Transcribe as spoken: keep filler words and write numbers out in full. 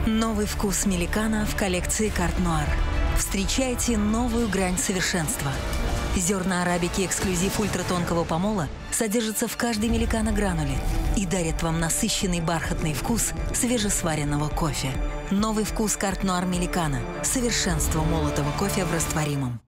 Новый вкус Меликана в коллекции Карт Нуар. Встречайте новую грань совершенства. Зерна арабики эксклюзив ультратонкого помола содержатся в каждой Меликано грануле и дарят вам насыщенный бархатный вкус свежесваренного кофе. Новый вкус Карт Нуар Меликано. Совершенство молотого кофе в растворимом.